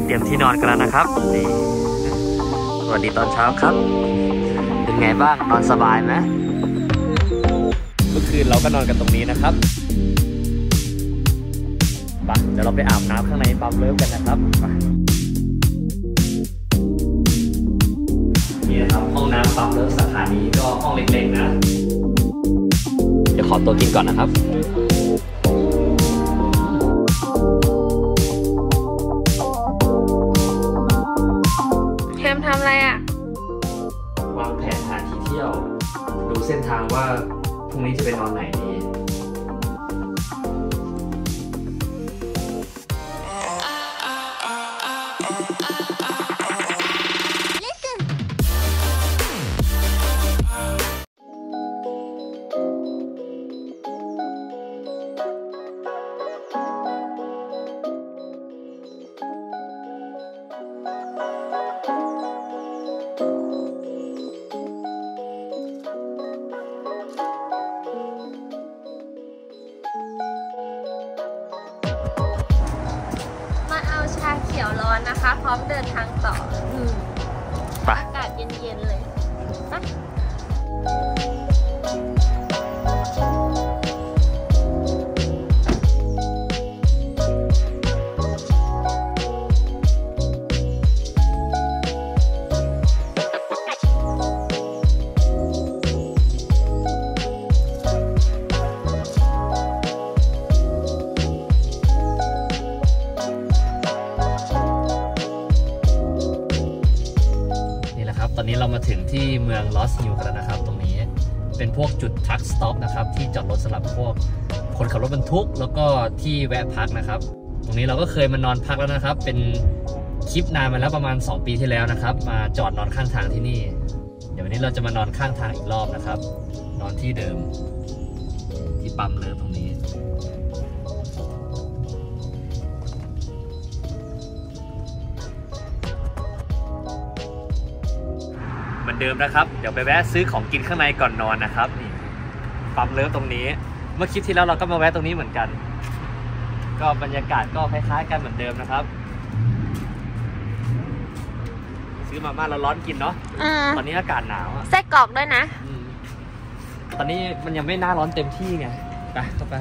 เตรียมที่นอนกันแล้วนะครับนี่สวัสดีตอนเช้าครับเป็นไงบ้างนอนสบายไหมเมื่อคืนเราก็นอนกันตรงนี้นะครับไปเดี๋ยวเราไปอาบน้ำข้างในปั๊มเลิฟกันนะครับไปนี่นะครับห้องน้ำปั๊มเลิฟสาขานี้ก็ห้องเล็กๆนะเดี๋ยวขอตัวกินก่อนนะครับแฮมทำอะไรอ่ะวางแผนหาที่เที่ยวดูเส้นทางว่าพรุ่งนี้จะไปนอนไหนดีชาเขียวร้อนนะคะพร้อมเดินทางต่อไปอากาศเย็นๆเลยไปตอนนี้เรามาถึงที่เมืองลอสฮิลกันแล้วนะครับตรงนี้เป็นพวกจุดทักสต็อปนะครับที่จอดรถสำหรับพวกคนขับรถบรรทุกแล้วก็ที่แวะพักนะครับตรงนี้เราก็เคยมานอนพักแล้วนะครับเป็นคลิปนานมาแล้วประมาณ2 ปีที่แล้วนะครับมาจอดนอนข้างทางที่นี่เดี๋ยววันนี้เราจะมานอนข้างทางอีกรอบนะครับนอนที่เดิมที่ปั๊มเลิฟตรงนี้เหมือนเดิมนะครับเดี๋ยวไปแวะซื้อของกินข้างในก่อนนอนนะครับนี่ปั๊มเลิฟตรงนี้เมื่อคลิปที่แล้วเราก็มาแวะตรงนี้เหมือนกันก็บรรยากาศก็คล้ายๆกันเหมือนเดิมนะครับซื้อมาม่าร้อนๆกินเนาะตอนนี้อากาศหนาวไส้กรอกด้วยนะตอนนี้มันยังไม่หน้าร้อนเต็มที่ไงไปเข้าไป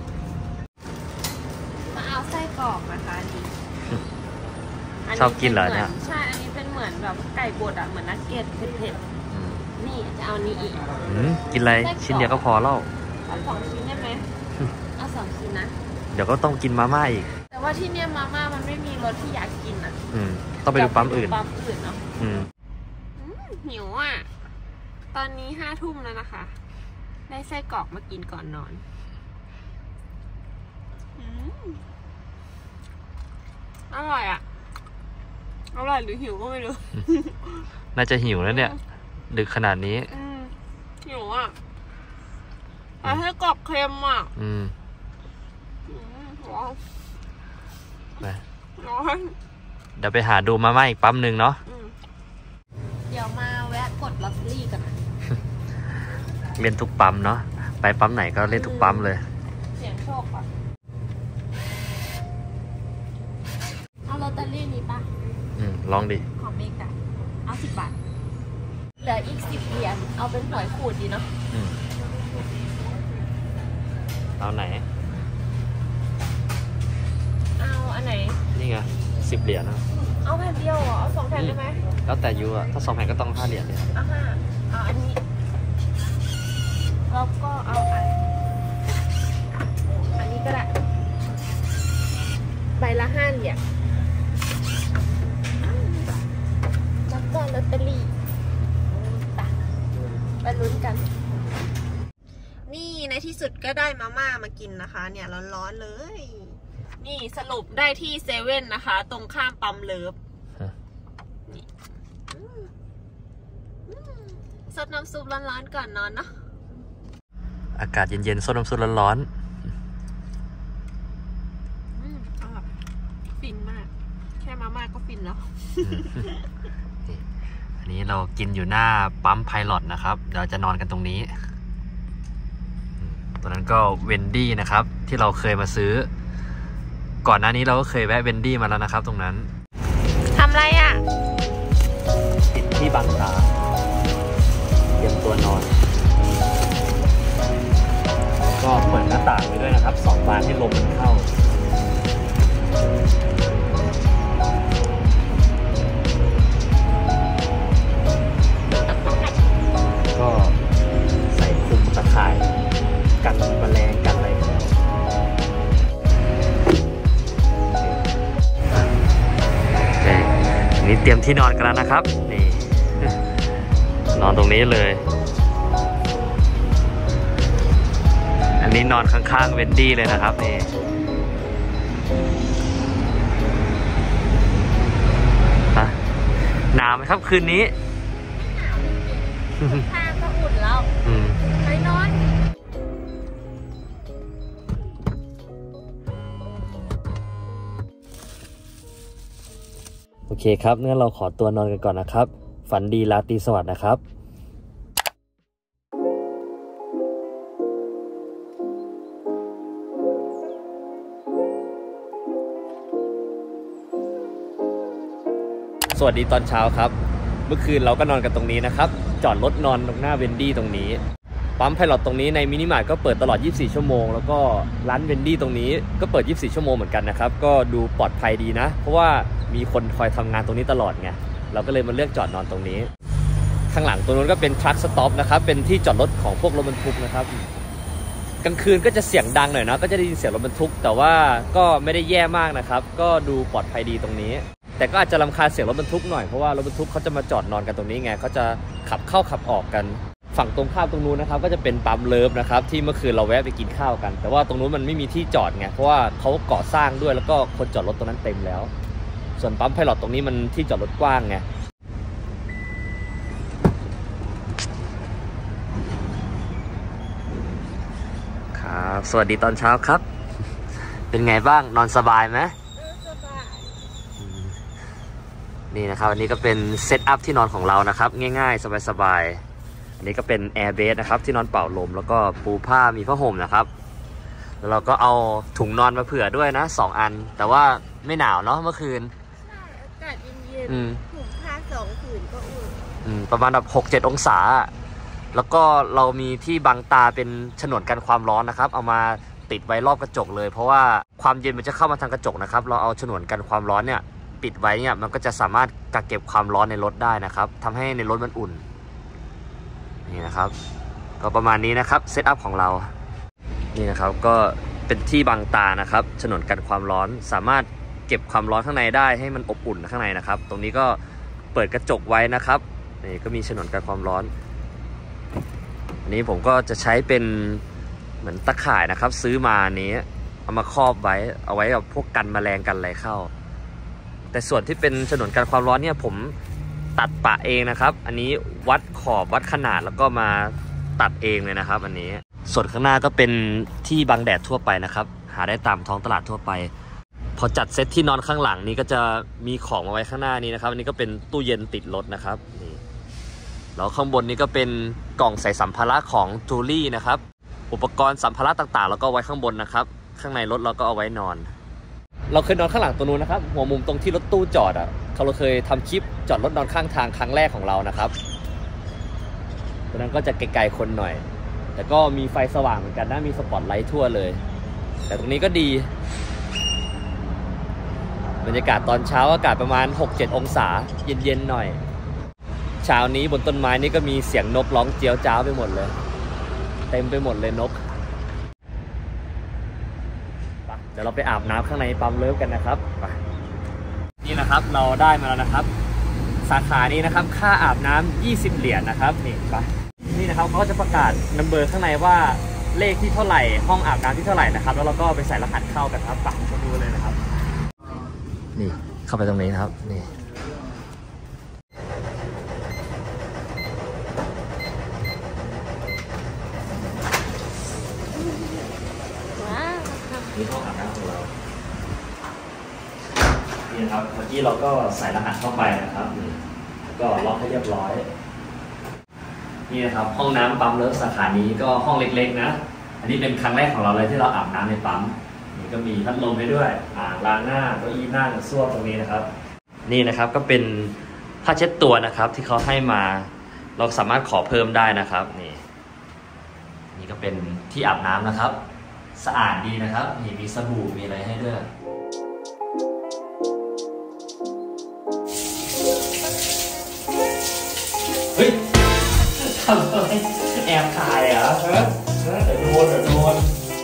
มาเอาไส้กรอกนะคะนี่ชอบกินเหรอเนี่ยใช่อันนี้เป็นเหมือนแบบไก่บดอ่ะเหมือนนักเก็ตเผ็ดๆนี่จะเอานี้อีกกินอะไรชิ้นเดียวก็พอแล้วเอา2 ชิ้นได้ไหมเอา2 ชิ้นนะเดี๋ยวก็ต้องกินมาม่าอีกแต่ว่าที่เนี่ยมาม่ามันไม่มีรสที่อยากกินอ่ะต้องไปดูปั๊มอื่นเนาะหิวอ่ะตอนนี้5 ทุ่มแล้วนะคะได้ไส้กรอกมากินก่อนนอนอร่อยอ่ะอร่อยหรือหิวก็ไม่รู้น่าจะหิวแล้วเนี่ยดึกขนาดนี้หิวอ่ะไส้กรอกเค็มอ่ะร้อนเดี๋ยวไปหาดูมาม่าอีกปั๊มหนึ่งเนาะเดี๋ยวมาแวะกดลอตเตอรี่กันนะเล่นทุกปั๊มเนาะไปปั๊มไหนก็เล่นทุกปั๊มเลยเสียงโชคอ่ะเอาลอตเตอรี่นี้ปะลองดิของเมกะเอา10 บาทเหลืออีก10 เหรียญเอาเป็นหวยขูดดีเนาะเอาไหนเอาอันไหนนี่ไง10 เหรียญนะเอาแผ่นเดียวเหรอเอา2 แผ่นได้ไหมแล้วแต่ยูอะถ้า2 แผ่นก็ต้อง5 เหรียญเนี่ยเอาอันนี้แล้วก็เอาอันนี้ก็ได้ใบละ5 เหรียญแล้วก็ลอตเตอรี่ไปลุ้นกันนี่ในที่สุดก็ได้มาม่ามากินนะคะเนี่ยร้อนๆเลยนี่สรุปได้ที่เซเว่นนะคะตรงข้ามปั๊มเลิฟนี่ซดน้ำซุปร้อนๆก่อนนอนเนาะอากาศเย็นๆซดน้ำซุปร้อนฟินมากแค่มาม่าก็ฟินแล้วอันนี้เรากินอยู่หน้าปั๊มไพลอตนะครับเดี๋ยวจะนอนกันตรงนี้ตอนนั้นก็เวนดี้นะครับที่เราเคยมาซื้อก่อนหน้านี้เราก็เคยแวะเวนดี้มาแล้วนะครับตรงนั้นอะไรอ่ะติดที่บังตาเตรียมตัวนอนก็เปิดหน้าต่างไปด้วยนะครับ2 บานให้ลมมันเข้าก็ใส่คลุมตะข่ายกันแมลงกันอะไรนี่เตรียมที่นอนกันแล้วนะครับนี่นอนตรงนี้เลยอันนี้นอนข้างๆเวนดี้เลยนะครับนี่หนาวไหมครับคืนนี้ข้างก็อุ่นแล้วไปนอนโอเคครับงั้นเราขอตัวนอนกันก่อนนะครับฝันดีราตรีสวัสดิ์นะครับสวัสดีตอนเช้าครับเมื่อคืนเราก็นอนกันตรงนี้นะครับจอดรถนอนตรงหน้าเวนดี้ตรงนี้ปั๊มไพลอตตรงนี้ในมินิมาร์ทก็เปิดตลอด24ชั่วโมงแล้วก็ร้านเวนดี้ตรงนี้ก็เปิด24ชั่วโมงเหมือนกันนะครับก็ดูปลอดภัยดีนะเพราะว่ามีคนคอยทำงานตรงนี้ตลอดไงเราก็เลยมาเลือกจอดนอนตรงนี้ข้างหลังตรงนู้นก็เป็นทรัคสต็อปนะครับเป็นที่จอดรถของพวกรถบรรทุกนะครับกลางคืนก็จะเสียงดังหน่อยนะก็จะได้ยินเสียงรถบรรทุกแต่ว่าก็ไม่ได้แย่มากนะครับก็ดูปลอดภัยดีตรงนี้แต่ก็อาจจะรำคาญเสียงรถบรรทุกหน่อยเพราะว่ารถบรรทุกเขาจะมาจอดนอนกันตรงนี้ไงเขาจะขับเข้าขับออกกันฝั่งตรงข้ามตรงนู้นนะครับก็จะเป็นปั๊มเลิฟนะครับที่เมื่อคืนเราแวะไปกินข้าวกันแต่ว่าตรงนู้นมันไม่มีที่จอดไงเพราะว่าเขาก่อสร้างด้วยแล้วก็คนจอดรถตรงนั้นเต็มแล้วส่วนปั๊มไพลอตตรงนี้มันที่จอดรถกว้างไงครับสวัสดีตอนเช้าครับเป็นไงบ้างนอนสบายไหมนี่นะครับอันนี้ก็เป็นเซตอัพที่นอนของเรานะครับง่ายๆสบายๆอันนี้ก็เป็นแอร์เบสนะครับที่นอนเป่าลมแล้วก็ปูผ้ามีผ้าห่มนะครับแล้วเราก็เอาถุงนอนมาเผื่อด้วยนะ2 อันแต่ว่าไม่หนาวเนาะเมื่อคืนใช่อากาศเย็นๆถุงผ้า2 ผืนก็อุ่นประมาณแบบ6-7 องศาแล้วก็เรามีที่บังตาเป็นฉนวนกันความร้อนนะครับเอามาติดไว้รอบกระจกเลยเพราะว่าความเย็นมันจะเข้ามาทางกระจกนะครับเราเอาฉนวนกันความร้อนเนี่ยปิดไว้เนี่ยมันก็จะสามารถกักเก็บความร้อนในรถได้นะครับทำให้ในรถมันอุ่นนี่นะครับก็ประมาณนี้นะครับเซตอัพของเรานี่นะครับก็เป็นที่บังตานะครับฉนวนกันความร้อนสามารถเก็บความร้อนข้างในได้ให้มันอบอุ่นข้างในนะครับตรงนี้ก็เปิดกระจกไว้นะครับนี่ก็มีฉนวนกันความร้อนอันนี้ผมก็จะใช้เป็นเหมือนตะข่ายนะครับซื้อมานี้เอามาครอบไว้เอาไว้กับพวกกันแมลงกันอะไรเข้าแต่ส่วนที่เป็นฉนวนกันความร้อนเนี่ยผมตัดปะเองนะครับอันนี้วัดขอบวัดขนาดแล้วก็มาตัดเองเลยนะครับอันนี้ส่วนข้างหน้าก็เป็นที่บังแดดทั่วไปนะครับหาได้ตามท้องตลาดทั่วไปพอจัดเซตที่นอนข้างหลังนี้ก็จะมีของมาไว้ข้างหน้านี้นะครับอันนี้ก็เป็นตู้เย็นติดรถนะครับนี่แล้วข้างบนนี้ก็เป็นกล่องใส่สัมภาระของจูลี่นะครับอุปกรณ์สัมภาระต่างๆแล้วก็ไว้ข้างบนนะครับข้างในรถเราก็เอาไว้นอนเราเคยนอนข้างหลังตรงนู้นนะครับหัวมุมตรงที่รถตู้จอดอ่ะเราเคยทำคลิปจอดรถนอนข้างทางครั้งแรกของเรานะครับตรงนั้นก็จะไกลๆคนหน่อยแต่ก็มีไฟสว่างเหมือนกันนะมีสปอตไลท์ทั่วเลยแต่ตรงนี้ก็ดีบรรยากาศตอนเช้าอากาศประมาณ 6-7 องศาเย็นๆหน่อยเช้านี้บนต้นไม้นี่ก็มีเสียงนกร้องเจียวจ้าวไปหมดเลยเต็มไปหมดเลยนกเดี๋ยวเราไปอาบน้ำข้างในปั๊มเลิฟกันนะครับนี่นะครับเราได้มาแล้วนะครับสาขานี้นะครับค่าอาบน้ำ20 เหรียญนะครับนี่นะครับเขาก็จะประกาศนัมเบอร์ข้างในว่าเลขที่เท่าไหร่ห้องอาบน้ำที่เท่าไหร่นะครับแล้วเราก็ไปใส่รหัสเข้ากันครับปักมาดูเลยนะครับนี่เข้าไปตรงนี้นะครับนี่นี่ห้องอาบน้ำของเรานี่นะครับเมื่อกี้เราก็ใส่รหัสเข้าไปนะครับนี่ก็ล็อกให้เรียบร้อยนี่นะครับห้องน้ำปั๊มเลิฟสาขานี้ก็ห้องเล็กๆนะอันนี้เป็นครั้งแรกของเราเลยที่เราอาบน้ำในปั๊มนี่ก็มีพัดลมให้ด้วยอ่างล้างหน้าเก้าอี้นั่งส้วมตรงนี้นะครับนี่นะครับก็เป็นผ้าเช็ดตัวนะครับที่เขาให้มาเราสามารถขอเพิ่มได้นะครับนี่ก็เป็นที่อาบน้ำนะครับสะอาดดีนะครับนี่มีสบู่มีอะไรให้ด้วยเฮ้ยทำอะไรแอบถ่ายเหรอเดี๋ยวโดน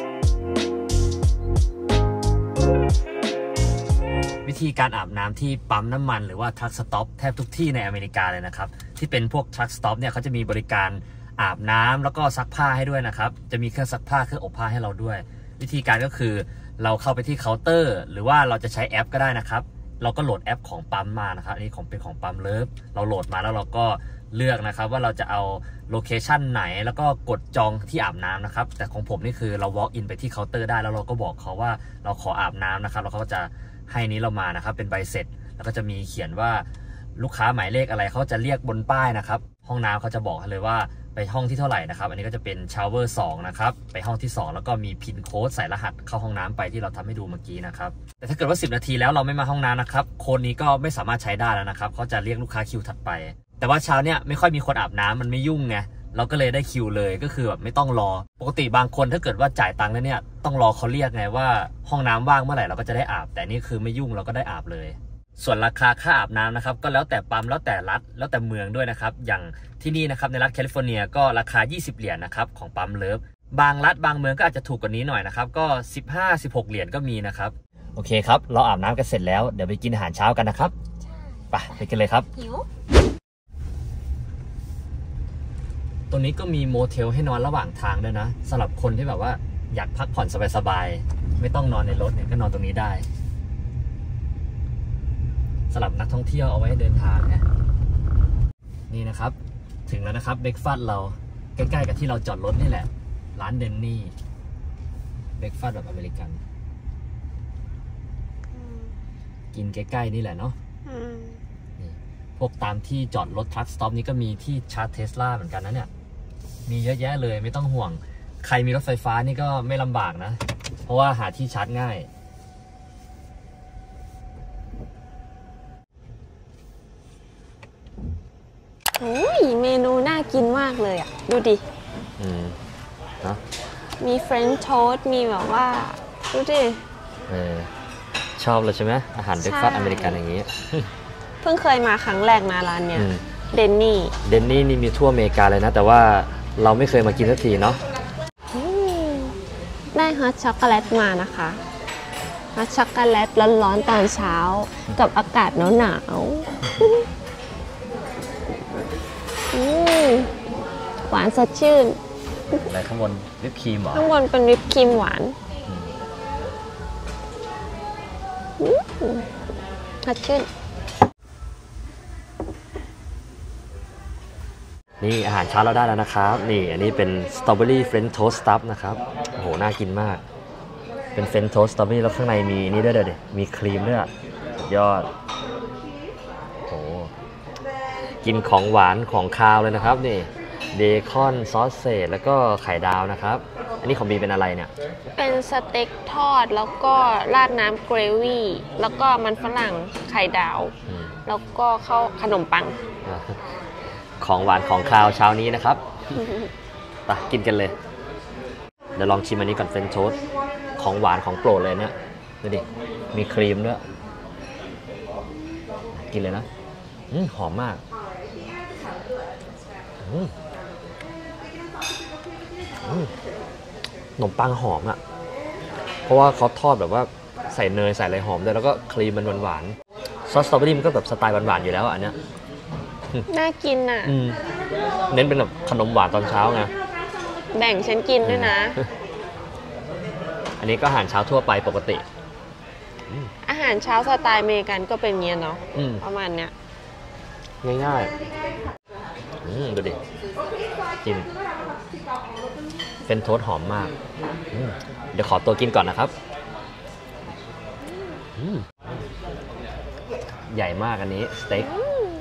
วิธีการอาบน้ำที่ปั๊มน้ำมันหรือว่าทรัคสต็อปแทบทุกที่ในอเมริกาเลยนะครับที่เป็นพวกทรัคสต็อปเนี่ยเขาจะมีบริการอาบน้ำแล้วก็ซักผ้าให้ด้วยนะครับจะมีเครื่องซักผ้าเครื่องอบผ้าให้เราด้วยวิธีการก็คือเราเข้าไปที่เคาน์เตอร์หรือว่าเราจะใช้แอปก็ได้นะครับเราก็โหลดแอปของปั๊มมานะครับอันนี้เป็นของปั๊มเลิฟเราโหลดมาแล้วเราก็เลือกนะครับว่าเราจะเอาโลเคชันไหนแล้วก็กดจองที่อาบน้ำนะครับแต่ของผมนี่คือเรา walk in ไปที่เคาน์เตอร์ได้แล้วเราก็บอกเขาว่าเราขออาบน้ำนะครับแล้วเขาก็จะให้นี้เรามานะครับเป็นใบเสร็จแล้วก็จะมีเขียนว่าลูกค้าหมายเลขอะไรเขาจะเรียกบนป้ายนะครับห้องน้ำเขาจะบอกเลยว่าไปห้องที่เท่าไหร่นะครับอันนี้ก็จะเป็นชาวเวอร์2นะครับไปห้องที่2แล้วก็มีพินโค้ดใส่รหัสเข้าห้องน้ำไปที่เราทำให้ดูเมื่อกี้นะครับแต่ถ้าเกิดว่า10 นาทีแล้วเราไม่มาห้องน้ำนะครับโค้ดนี้ก็ไม่สามารถใช้ได้แล้วนะครับเขาจะเรียกลูกค้าคิวถัดไปแต่ว่าเช้าเนี่ยไม่ค่อยมีคนอาบน้ำมันไม่ยุ่งไงเราก็เลยได้คิวเลยก็คือแบบไม่ต้องรอปกติบางคนถ้าเกิดว่าจ่ายตังค์แล้วเนี่ยต้องรอเขาเรียกไงว่าห้องน้ำว่างเมื่อไหร่เราก็จะได้อาบแต่นี่คือไม่ยุ่งเราก็ได้อาบเลยส่วนราคาค่าอาบน้ำนะครับก็แล้วแต่ปั๊มแล้วแต่รัฐแล้วแต่เมืองด้วยนะครับอย่างที่นี่นะครับในรัฐแคลิฟอร์เนียก็ราคา20 เหรียญนะครับของปั๊มเลิฟบางรัฐบางเมืองก็อาจจะถูกกว่านี้หน่อยนะครับก็15-16 เหรียญก็มีนะครับโอเคครับเราอาบน้ำกันเสร็จแล้วเดี๋ยวไปกินอาหารเช้ากันนะครับไปกันเลยครับหิวตรงนี้ก็มีโมเทลให้นอนระหว่างทางด้วยนะสำหรับคนที่แบบว่าอยากพักผ่อนสบายๆไม่ต้องนอนในรถเนี่ยก็นอนตรงนี้ได้สำหรับนักท่องเที่ยวเอาไว้เดินทางเนี่ยนี่นะครับถึงแล้วนะครับเบรกฟาสต์เราใกล้ๆกับที่เราจอดรถนี่แหละร้านเดนนี่เบรกฟาสต์แบบอเมริกันกินใกล้ๆนี่แหละเนาะพวกตามที่จอดรถทรัคสต็อปนี้ก็มีที่ชาร์จเทสลาเหมือนกันนะเนี่ยมีเยอะแยะเลยไม่ต้องห่วงใครมีรถไฟฟ้านี่ก็ไม่ลำบากนะเพราะว่าหาที่ชาร์จง่ายโอ้ยเมนูน่ากินมากเลยอ่ะดูดิเนาะมีเฟรนช์โทสต์มีแบบว่าดูดิชอบเลยใช่ไหมอาหารเบรกฟาสต์อเมริกันอย่างนี้เพิ่งเคยมาครั้งแรกนะร้านเนี้ยเดนนี่นี่มีทั่วอเมริกาเลยนะแต่ว่าเราไม่เคยมากินสักทีเนาะได้ฮอตช็อกโกแลตมานะคะฮอตช็อกโกแลตร้อนๆตอนเช้ากับอากาศหนาวหวานสดชื่นอะไรข้างบนวิปครีมเหรอข้างบนเป็นวิปครีมหวานสดชื่นนี่อาหารเช้าเราได้แล้วนะครับนี่อันนี้เป็นสตรอเบอรี่เฟรนช์โทสต์สตัฟนะครับโอ้โหน่ากินมากเป็นเฟรนช์โทสต์สตรอเบอรี่แล้วข้างในมีนี่ด้วยเดี๋ยวมีครีมด้วยสุดยอดโอ้กินของหวานของคาวเลยนะครับนี่เบคอนซอสเศษแล้วก็ไข่ดาวนะครับอันนี้ของบีเป็นอะไรเนี่ยเป็นสเต็กทอดแล้วก็ราดน้ำเกรวี่แล้วก็มันฝรั่งไข่ดาวแล้วก็ข้าวขนมปังของหวานของคาวเช้านี้นะครับไปกินกันเลยเดี๋ยวลองชิมอันนี้ก่อนเฟรนช์โทสต์ของหวานของโปรดเลยเนี่ยดูดิมีครีมด้วยกินเลยนะหอมมากขนมปังหอมอ่ะเพราะว่าเขาทอดแบบว่าใส่เนยใส่อะไรหอมด้วยแล้วก็ครีมมันหวานๆซอสสตรอเบอรี่มันก็แบบสไตล์หวานๆอยู่แล้วอันเนี้ยน่ากินอ่ะเน้นเป็นแบบขนมหวานตอนเช้าไงแบ่งฉันกินด้วยนะอันนี้ก็อาหารเช้าทั่วไปปกติอาหารเช้าสไตล์อเมริกันก็เป็นเงี้ยเนาะประมาณเนี้ยง่ายๆดูดิกินเป็นโทสต์หอมมากเดี๋ยวขอตัวกินก่อนนะครับใหญ่มากอันนี้สเต็ก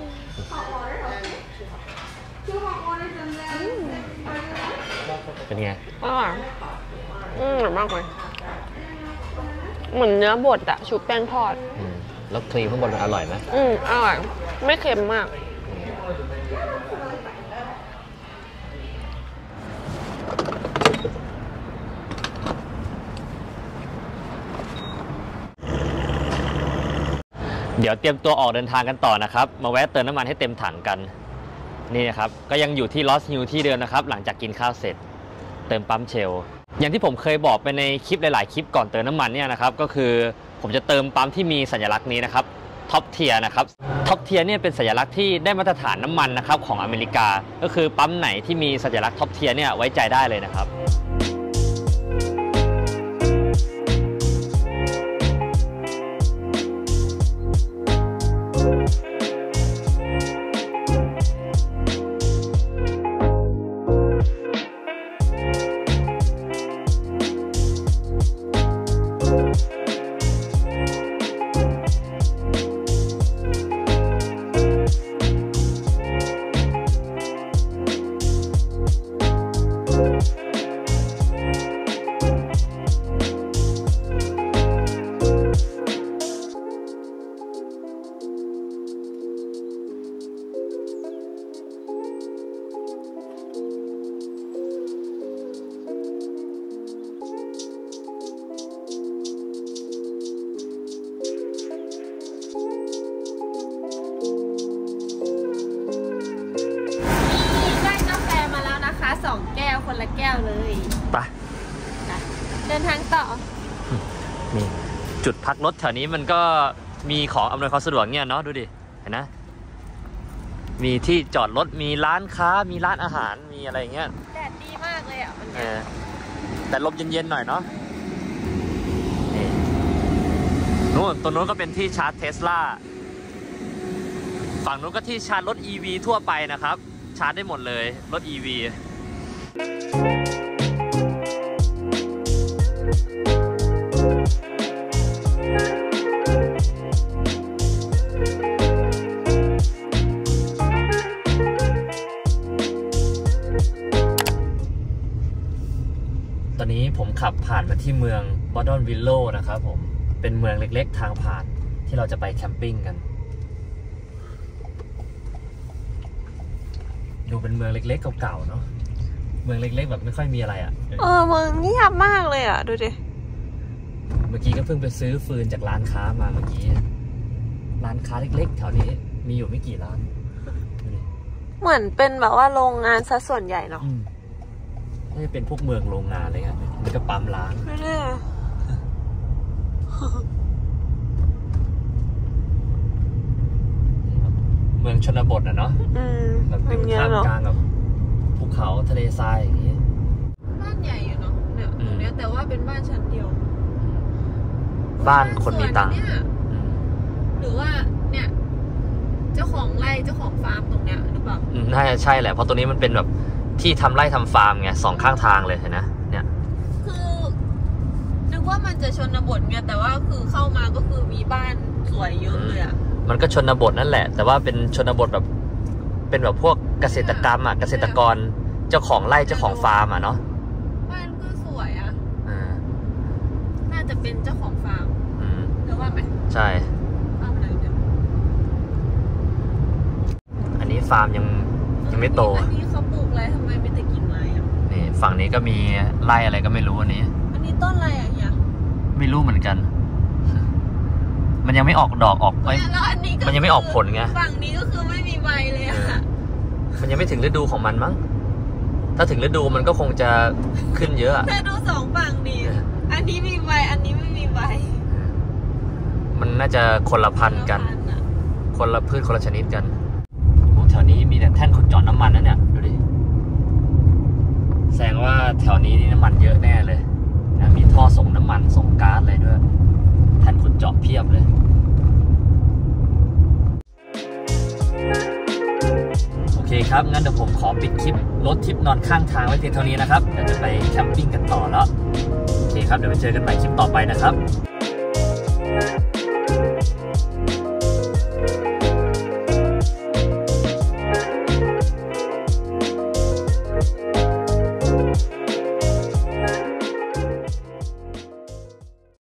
เป็นไงอร่อยอร่อยมากเลยเหมือนเนื้อบดอะชุบแป้งทอดแล้วครีมข้างบนมันอร่อยไหมอร่อยไม่เค็มมากเดี๋ยวเตรียมตัวออกเดินทางกันต่อนะครับมาแวะเติมน้ำมันให้เต็มถังกันนี่นะครับก็ยังอยู่ที่ลอสฮิลที่เดิมนะครับหลังจากกินข้าวเสร็จเติมปั๊มเชลอย่างที่ผมเคยบอกไปในคลิปหลายๆคลิปก่อนเติมน้ำมันเนี่ยนะครับก็คือผมจะเติมปั๊มที่มีสัญลักษณ์นี้นะครับท็อปเทียร์นะครับท็อปเทียร์เนี่ยเป็นสัญลักษณ์ที่ได้มาตรฐานน้ำมันนะครับของอเมริกาก็คือปั๊มไหนที่มีสัญลักษณ์ท็อปเทียร์เนี่ยไว้ใจได้เลยนะครับ 2 แก้วคนละแก้วเลยไปเดินทางต่อนี่จุดพักรถแถวนี้มันก็มีของอำนวยความสะดวกเนี่ยเนาะดูดิเห็นนะมีที่จอดรถมีร้านค้ามีร้านอาหารมีอะไรเงี้ยแดดดีมากเลยอ่ะมันแต่ลมเย็นๆหน่อยเนาะนี่นู่นตรงนู้นก็เป็นที่ชาร์จเทสลาฝั่งนู้นก็ที่ชาร์จรถ EV ทั่วไปนะครับชาร์จได้หมดเลยรถ EVตอนนี้ผมขับผ่านมาที่เมืองบอดอนวิลโลนะครับผมเป็นเมืองเล็กๆทางผ่านที่เราจะไปแคมปิ้งกันดูเป็นเมืองเล็กๆเก่าๆเนาะเมืองเล็กๆแบบไม่ค่อยมีอะไรอ่ะเมืองเงียบมากเลยอ่ะดูดิเมื่อกี้ก็เพิ่งไปซื้อฟืนจากร้านค้ามาเมื่อกี้ร้านค้าเล็กๆแถวนี้มีอยู่ไม่กี่ร้านเหมือนเป็นแบบว่าโรงงานซะส่วนใหญ่เนาะน่าจะเป็นพวกเมืองโรงงานอะไรเงี้ยมันก็ปั๊มร้านเมืองชนบทอ่ะเนาะแบบเป็นท่ามกลางกับภูเขาทะเลทรายอย่างนี้บ้านใหญ่อยู่เนาะเนี่ยแต่ว่าเป็นบ้านชั้นเดียวบ้านคนมีตังค์หรือว่าเนี่ยเจ้าของไร่เจ้าของฟาร์มตรงเนี้ยหรือเปล่าน่าจะใช่แหละเพราะตรงนี้มันเป็นแบบที่ทำไร่ทำฟาร์มไงสองข้างทางเลยเห็นนะเนี่ยคือนึกว่ามันจะชนบทไงแต่ว่าคือเข้ามาก็คือมีบ้านสวยเยอะเลยอ่ะมันก็ชนบทนั่นแหละแต่ว่าเป็นชนบทแบบเป็นแบบพวกเกษตรกรรมอ่ะเกษตรกรเจ้าของไร่เจ้าของฟาร์มอ่ะเนาะบ้านก็สวยอ่ะน่าจะเป็นเจ้าของฟาร์มหรือว่าไหมใช่ฟาร์มอะไรเนี่ยอันนี้ฟาร์มยังไม่โตอันนี้เขาปลูกอะไรทำไมไม่แต่กิ่งไม้อ่ะนี่ฝั่งนี้ก็มีไร่อะไรก็ไม่รู้อันนี้ต้นอะไรอ่ะเนี่ยไม่รู้เหมือนกันมันยังไม่ออกดอกออกแล้วอันนี้มันยังไม่ออกผลไงฝั่งนี้ก็คือไม่มีใบเลยอ่ะมันยังไม่ถึงฤดูของมันมั้งถ้าถึงฤดูมันก็คงจะขึ้นเยอะแต่ดูสองฝั่งดีอันนี้มีใบอันนี้ไม่มีใบมันน่าจะคนละพันธุ์กันคนละพืชคนละชนิดกันแถวนี้มีแต่แท่นขุดเจาะน้ำมันนะเนี่ยดูดิแสดงว่าแถวนี้นี่น้ำมันเยอะแน่เลยนะมีท่อส่งน้ำมันส่งก๊าซอะไรด้วยแท่นขุดเจาะเพียบเลยโอเคครับงั้นเดี๋ยวผมขอปิดคลิปรถทิปนอนข้างทางไว้เพียงเท่านี้นะครับเดี๋ยวจะไปแคมปิ้งกันต่อแล้วโอเคครับเดี๋ยวไปเจอกันใหม่คลิปต่อไปนะครับ